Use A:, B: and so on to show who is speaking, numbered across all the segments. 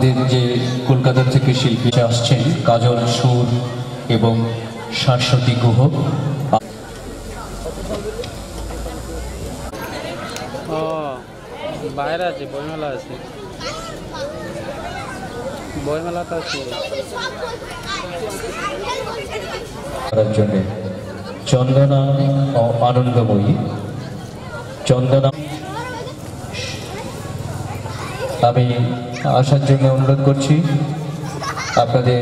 A: আমাদের যে কলকাতা থেকে শিল্পী আসছেন কাজল সুর এবং শাশ্বতী গুহ।
B: বাইরে আছে বইমেলা আছে, বইমেলা তো আছে
A: করার জন্য চন্দনা ও আনন্দময়ী। চন্দনা আমি আসার জন্য অনুরোধ করছি আপনাদের।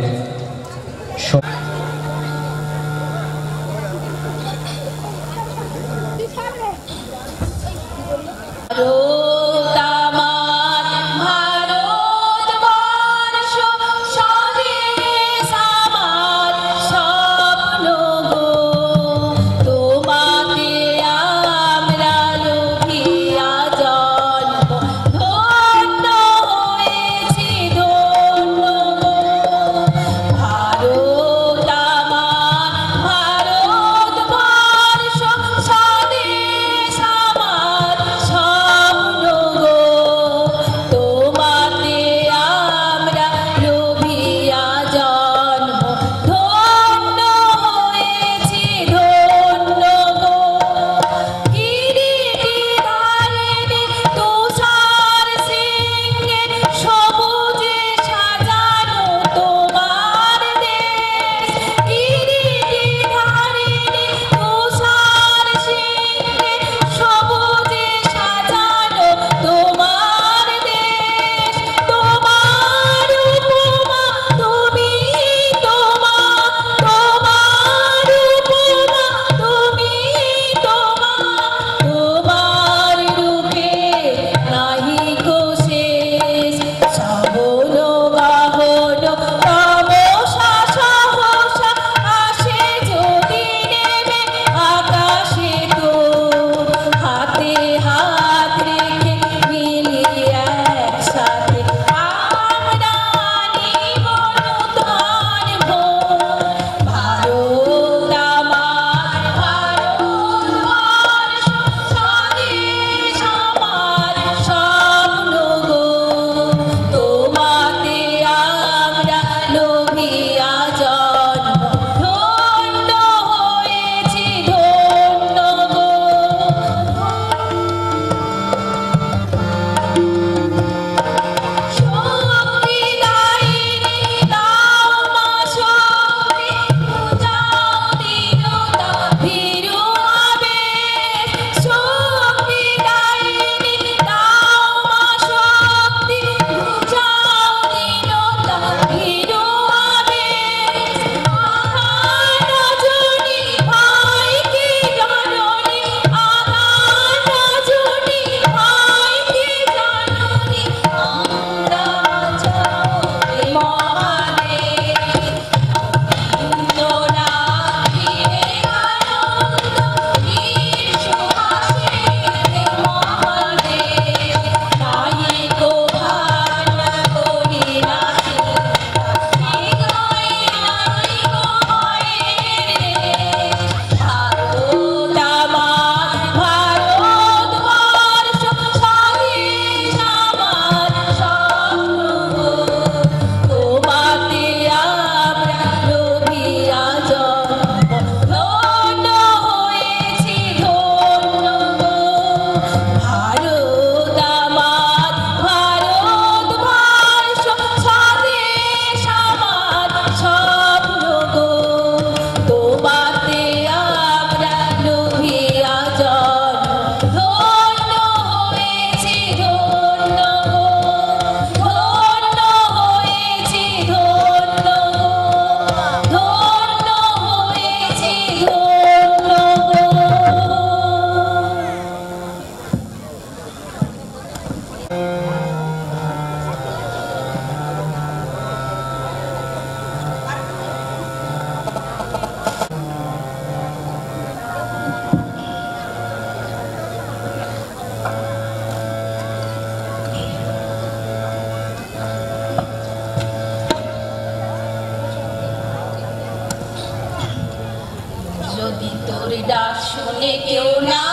C: যদি তোর ডাক শুনে কেউ না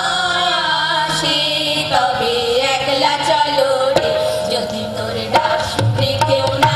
C: আসে তবে একলা চলো রে, যদি তোর ডাক শুনে কেউ না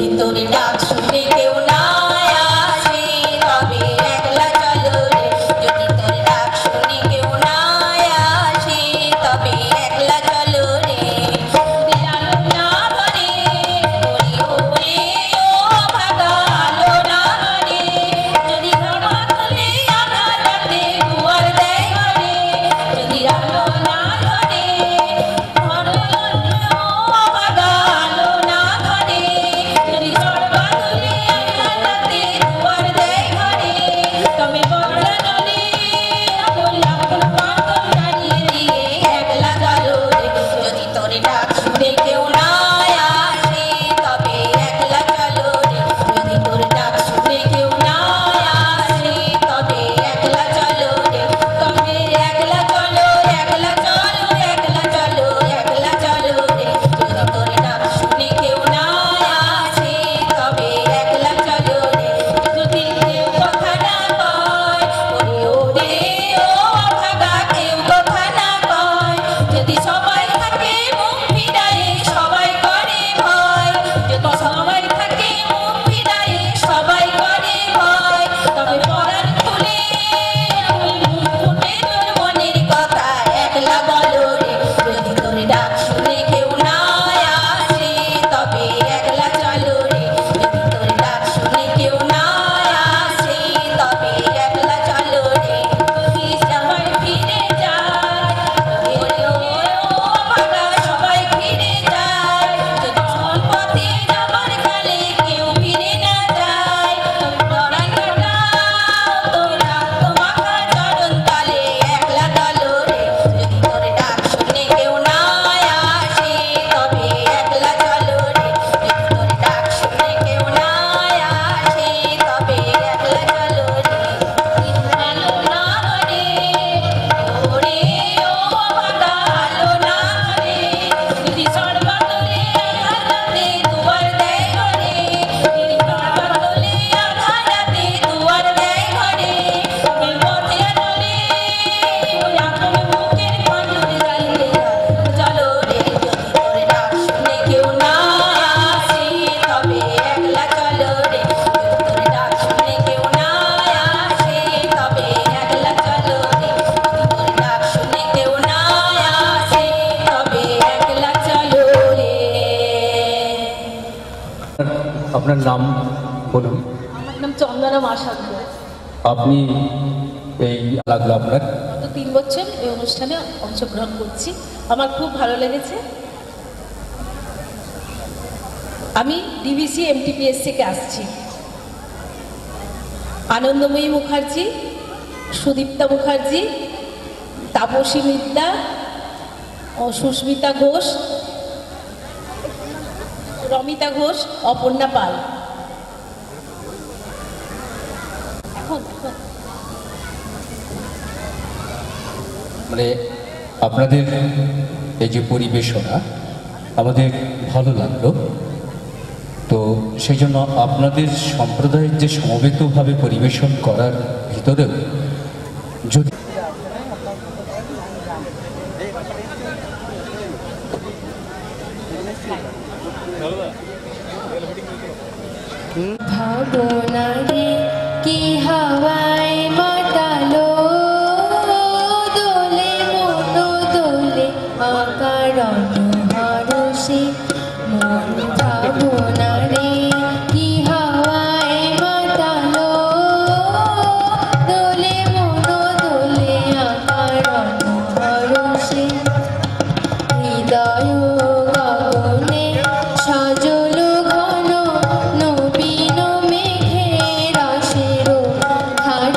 C: তোর ডাক শুনে কেউ না আসে তবে একলা চলো রে যদি তোর ডাক শুনে কেউ না আসে তবে একলা চলো রে দিলালো না ধরে ওরে ওরে ও ভাগা আলো না ধরে যদি ধরা তুলে আধার রাতে দুয়ার দেয় ঘরে যদি আলো না ধরে ও ভাগা আলো না ধরে যদি ধরা তুলে আধার রাতে দুয়ার দেয় ঘরে তবে বড় নলে আপন আপন পাগল জানিয়ে দিয়ে একলা চলো রে যদি তোর ডাক শুনে কেউ না আসে তবে একলা চলো রে যদি তোর ডাক শুনে কেউ না আসে তবে একলা চলো রে তবে একলা চলো একলা চলো একলা চলো একলা চলো রে যদি তোর ডাক শুনে কেউ না আসে তবে একলা চলো রে যদি কেউ কথা না কয় ওরে ওরে ও ভাগা কেউ কথা না কয় যদি সবাই থাকে মুখ ফিরায়ে সবাই করে ভয় যদি সবাই থাকে মুখ ফিরায়ে সবাই করে ভয় তবে পরাণ খুলে মুখ ফুটে তোর মনের কথা একলা বলো রে যদি তোর ডাক শুনে কেউ না আসে তবে একলা চলো রে যদি তোর ডাক শুনে কেউ না আসে তবে একলা চলো রে যদি সবাই ফিরে যায় ওরে ওরে ও ভাগা সবাই ফিরে যায় যদি পথে যাবার কালে কেউ ফিরে না যায় পরাণ কাটাও তোরা তোমাকা চরণ তালে একলা চলো রে যদি তোর ডাক শুনে কেউ না আসে তবে একলা চলো রে যদি তোর ডাক শুনে কেউ না আসে তবে একলা চলো রে আলো না ধরে ওরে ও ভাগা আলো না ধরে যদি সর্বা তোলে আধার রাতে দুয়ার দেয় ঘরে যদি সর্বা তোলে আধার রাতে দুয়ার দেয় ঘরে ওই পথে চলে ওই আপন বুকের খঞ্জর জ্বালিয়ে চলো রে যদি তোর ডাক শুনে কেউ না আসে তবে একলা চলো রে যদি তোর ডাক শুনে কেউ না আসে তবে একলা চলো রে যদি তোর ডাক শুনে কেউ না আসে তবে একলা চলো রে
A: আপনার নাম বলুন।
D: আমার নাম চন্দনা মাসাঙ্গ।
A: আপনি এই লাগলো আপনার
D: গত 3 বছর এই অনুষ্ঠানে অংশগ্রহণ করছি, আমার খুব ভালো লেগেছে। আমি ডিভিসি এমটিপিএস থেকে আসছি। আনন্দময়ী মুখার্জি, সুদীপ্তা মুখার্জি, তাপসী মিদ্যা ও সুস্মিতা ঘোষ, রমিতা ঘোষ, অপর্ণা পাল। এখন
A: মানে আপনাদের এই যে পরিবেশনা আমাদের ভালো লাগলো, তো সেই জন্য আপনাদের সম্প্রদায়ের যে সমবেতভাবে পরিবেশন করার ভিতরেও যদি
E: ভাবনারে কি হাওয়ায় মাতালো দোলে মনো দোলে আকারণ হারসে মন ভাবনারে কি হাওয়ায় মাতালো দোলে মনো দোলে আকারণ হারসে হৃদয় গগনে সজল ঘন নবীন মেঘের আশের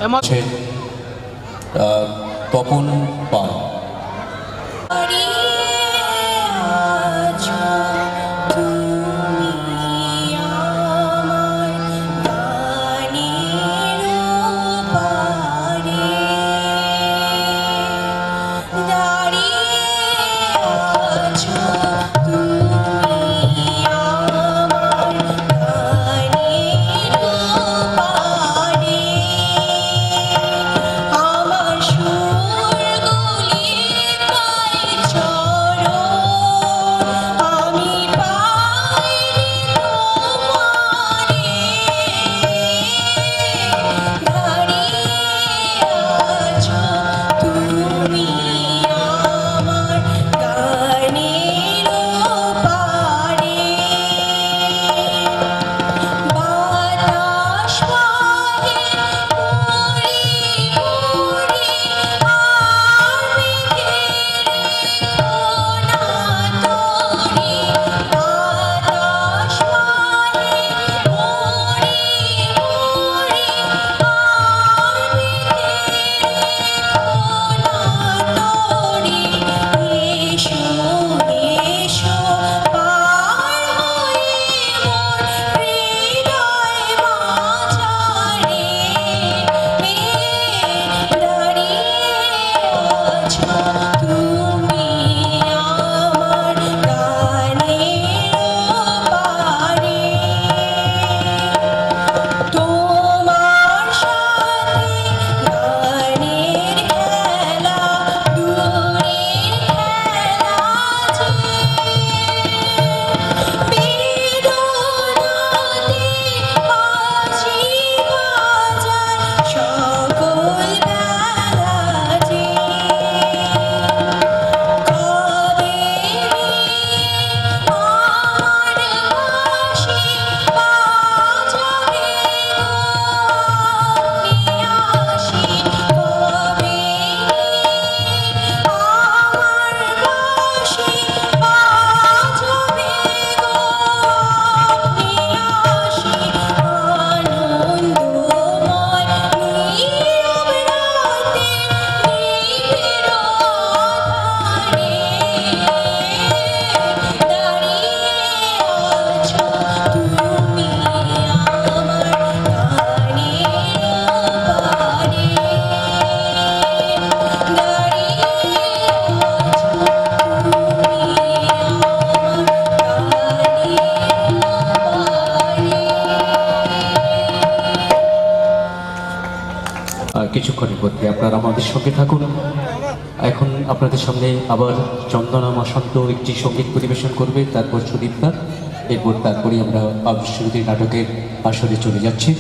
B: এমন
A: তপন পাল। কিছুক্ষণের মধ্যে আপনারা আমাদের সঙ্গে থাকুন। এখন আপনাদের সামনে আবার চন্দনা মাসান্ত একটি সঙ্গীত পরিবেশন করবে, তারপর সুদীপ্তা, তারপরে আমরা আবিষ্কৃতি নাটকের আসরে চলে যাচ্ছি।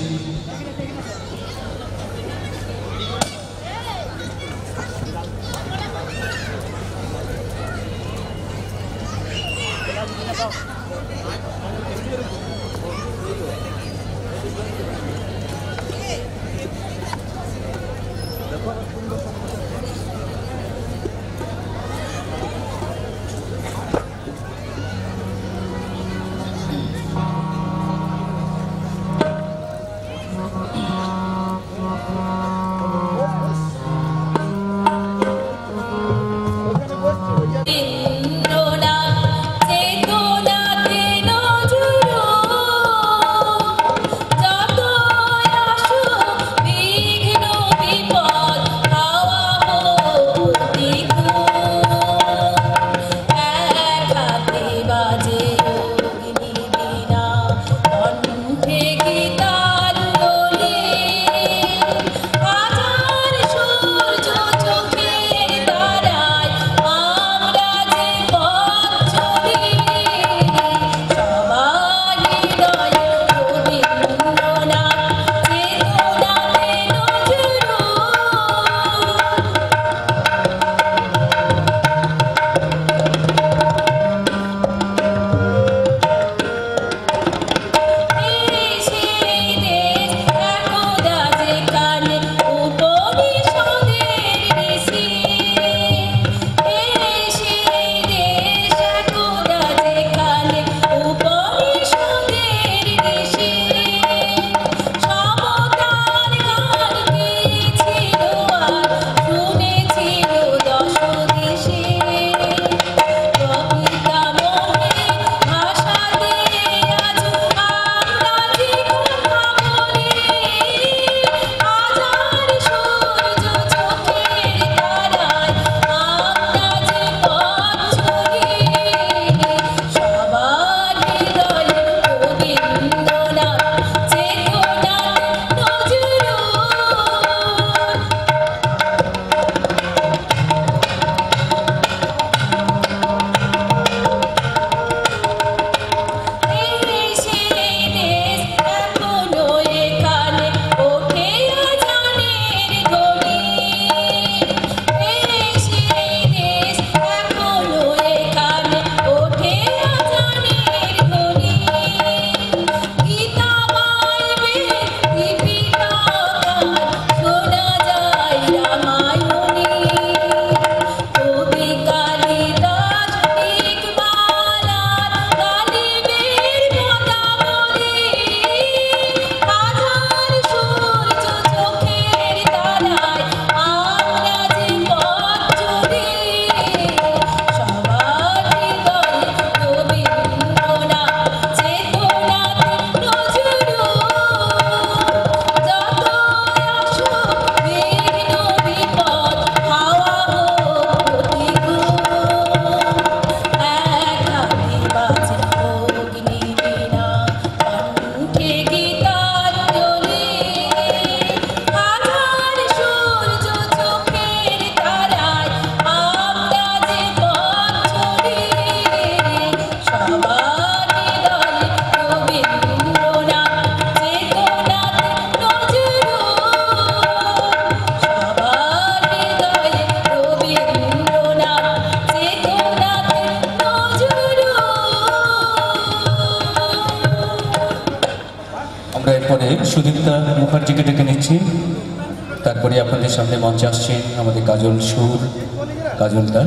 A: আমরা এরপরে সুদীপ্তা মুখার্জিকে ডেকে নিচ্ছি। তারপরে আপনাদের সামনে মঞ্চে আসছেন আমাদের কাজল সুর, কাজলদা।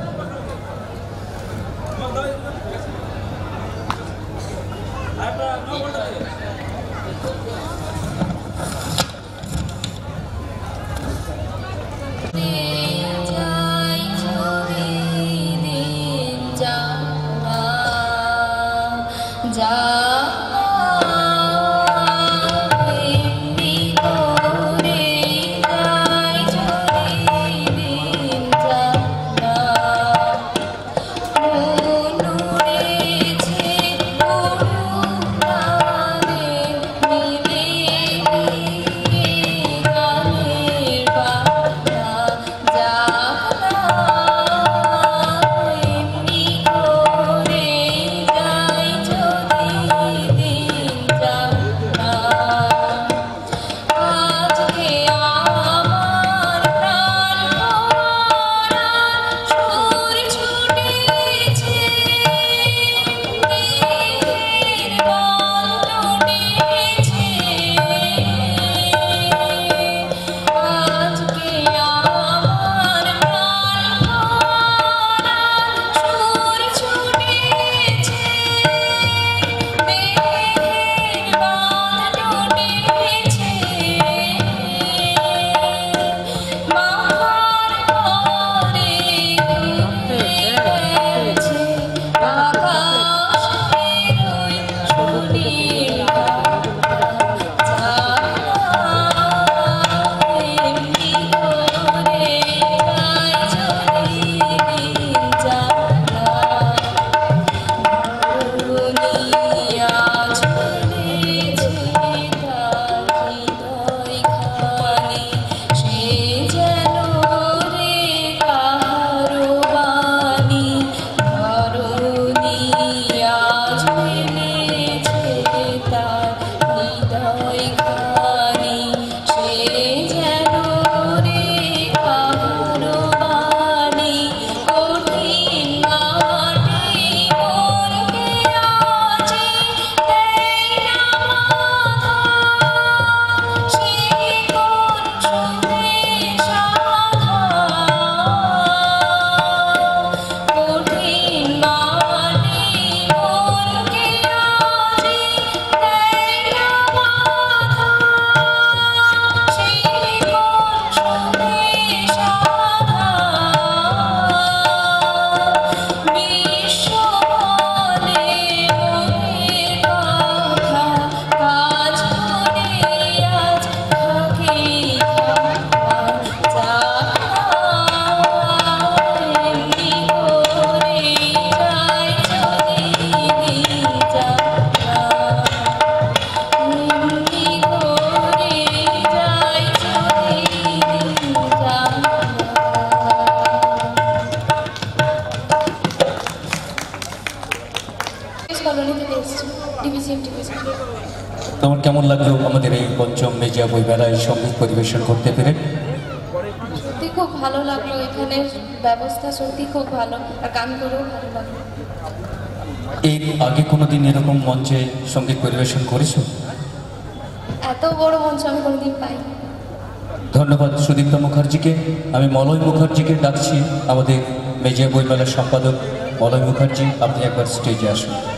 A: তোমার কেমন লাগলো আমাদের এই পঞ্চম মেজিয়া বই মেলায় সঙ্গীত পরিবেশন করতে পেরে?
D: সত্যি খুব ভালো লাগলো, এখানের ব্যবস্থা সত্যি খুব ভালো, আর গান করেও ভালো লাগলো।
A: এর আগে কোনোদিন এরকম মঞ্চে সঙ্গীত পরিবেশন করেছো?
D: এত বড় মঞ্চ আমি কোনোদিন পাইনি।
A: ধন্যবাদ সুদীপ্তা মুখার্জিকে। আমি মলয় মুখার্জিকে ডাকছি, আমাদের মেজিয়া বই মেলার সম্পাদক মলয় মুখার্জি, আপনি একবার স্টেজে আসুন।